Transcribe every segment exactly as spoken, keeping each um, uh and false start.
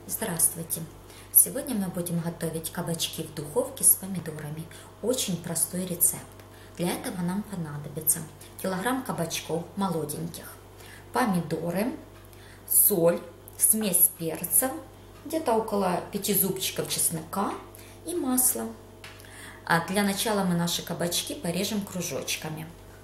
Здравствуйте! Сегодня мы будем готовить кабачки в духовке с помидорами. Очень простой рецепт. Для этого нам понадобится килограмм кабачков молоденьких, помидоры, соль, смесь перцев, где-то около пяти зубчиков чеснока и масло. А для начала мы наши кабачки порежем кружочками.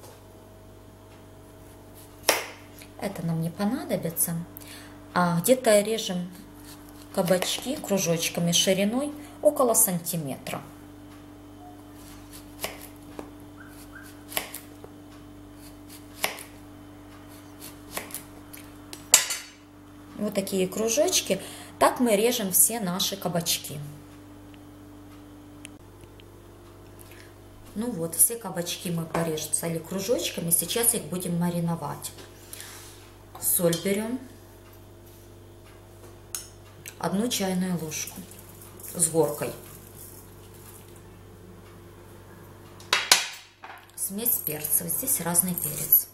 Это нам не понадобится. А где-то режем кабачки кружочками шириной около сантиметра. Вот такие кружочки. Так мы режем все наши кабачки. Ну вот, все кабачки мы порезали кружочками. Сейчас их будем мариновать. Соль берем. Одну чайную ложку с горкой. Смесь перцев. Здесь разный перец.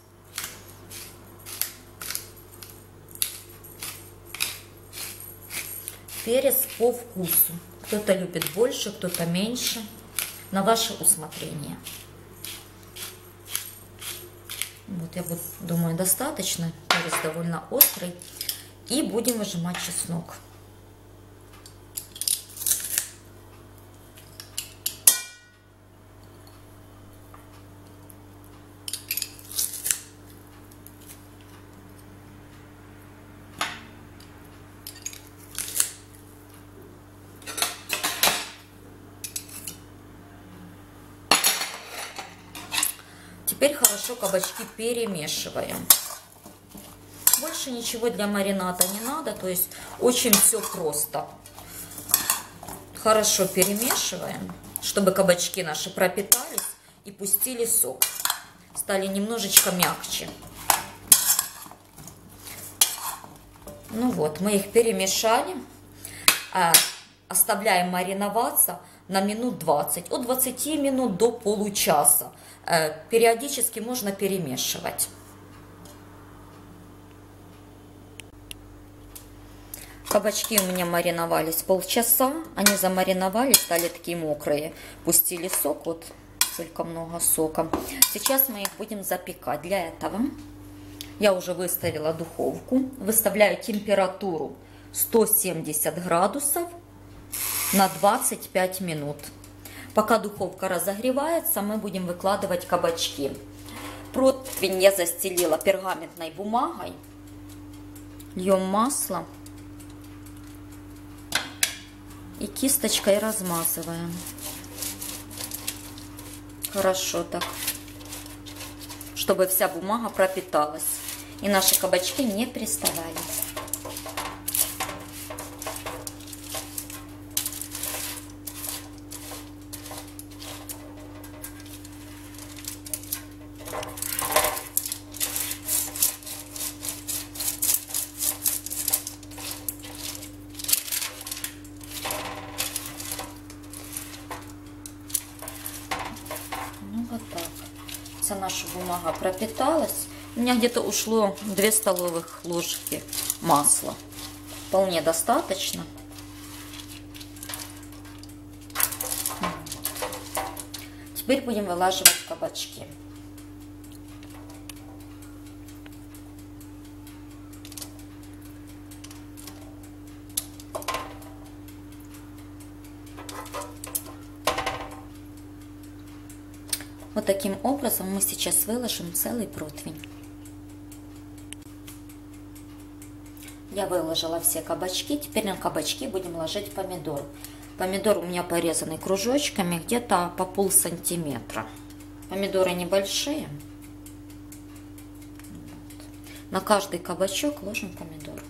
Перец по вкусу. Кто-то любит больше, кто-то меньше. На ваше усмотрение. Вот я думаю, достаточно. Перец довольно острый. И будем выжимать чеснок. Теперь хорошо кабачки перемешиваем. Больше ничего для маринада не надо, то есть очень все просто. Хорошо перемешиваем, чтобы кабачки наши пропитались и пустили сок. Стали немножечко мягче. Ну вот, мы их перемешали. Оставляем мариноваться на минут двадцать, от двадцати минут до получаса. Периодически можно перемешивать. Кабачки у меня мариновались полчаса. Они замариновались, стали такие мокрые. Пустили сок, вот только много сока. Сейчас мы их будем запекать. Для этого я уже выставила духовку. Выставляю температуру сто семьдесят градусов на двадцать пять минут. Пока духовка разогревается, мы будем выкладывать кабачки. Противень я застелила пергаментной бумагой. Льем масло. И кисточкой размазываем. Хорошо так. Чтобы вся бумага пропиталась. И наши кабачки не приставали. Ну вот так. Вся наша бумага пропиталась. У меня где-то ушло две столовых ложки масла. Вполне достаточно. Теперь будем вылаживать кабачки. Вот таким образом мы сейчас выложим целый противень. Я выложила все кабачки. Теперь на кабачки будем ложить помидор. Помидор у меня порезанный кружочками, где-то по пол сантиметра. Помидоры небольшие. Вот. На каждый кабачок ложим помидор.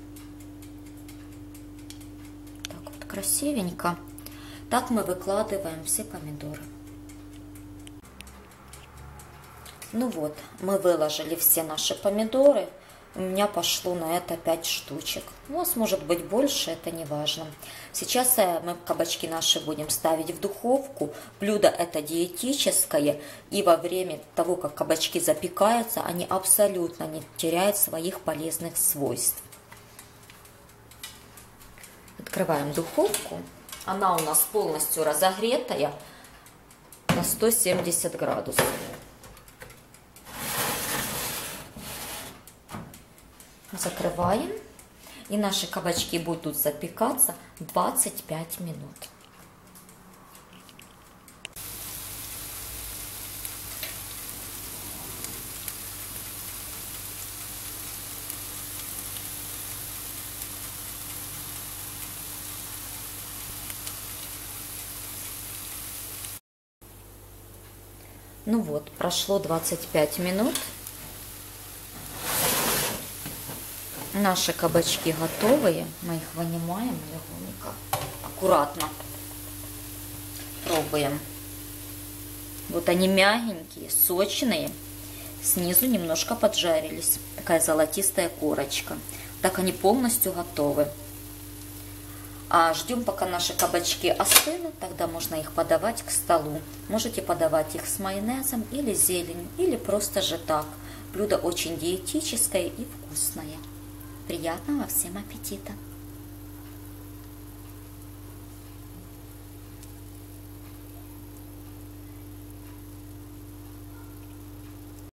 Так вот красивенько. Так мы выкладываем все помидоры. Ну вот, мы выложили все наши помидоры. У меня пошло на это пять штучек. У вас может быть больше, это не важно. Сейчас мы кабачки наши будем ставить в духовку. Блюдо это диетическое. И во время того, как кабачки запекаются, они абсолютно не теряют своих полезных свойств. Открываем духовку. Она у нас полностью разогретая на сто семьдесят градусов. Закрываем. И наши кабачки будут запекаться двадцать пять минут. Ну вот, прошло двадцать пять минут. Наши кабачки готовые. Мы их вынимаем легонько, аккуратно. Пробуем. Вот они мягенькие, сочные. Снизу немножко поджарились. Такая золотистая корочка. Так они полностью готовы. А ждем, пока наши кабачки остынут. Тогда можно их подавать к столу. Можете подавать их с майонезом или зеленью, или просто же так. Блюдо очень диетическое и вкусное. Приятного всем аппетита!